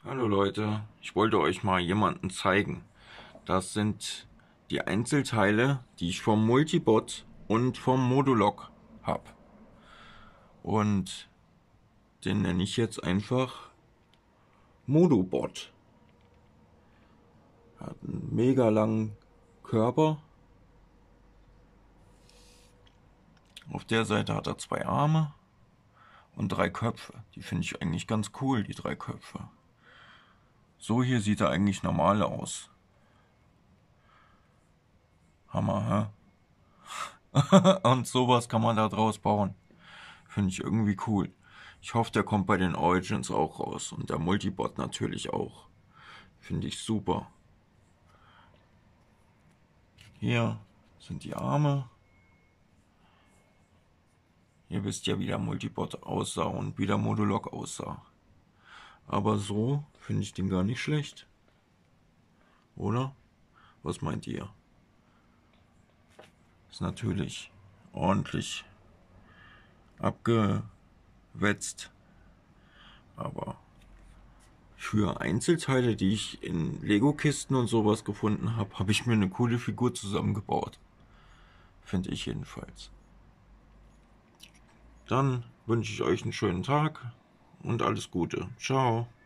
Hallo Leute, ich wollte euch mal jemanden zeigen. Das sind die Einzelteile, die ich vom Multibot und vom Modulok habe. Und den nenne ich jetzt einfach Modubot. Hat einen mega langen Körper. Auf der Seite hat er 2 Arme und 3 Köpfe. Die finde ich eigentlich ganz cool, die 3 Köpfe. So hier sieht er eigentlich normal aus. Hammer, hä? Und sowas kann man da draus bauen. Finde ich irgendwie cool. Ich hoffe, der kommt bei den Origins auch raus. Und der Multibot natürlich auch. Finde ich super. Hier sind die Arme. Ihr wisst ja, wie der Multibot aussah und wie der Modulok aussah. Aber so finde ich den gar nicht schlecht. Oder? Was meint ihr? Ist natürlich ordentlich abgewetzt. Aber für Einzelteile, die ich in Lego-Kisten und sowas gefunden habe, habe ich mir eine coole Figur zusammengebaut. Finde ich jedenfalls. Dann wünsche ich euch einen schönen Tag und alles Gute. Ciao.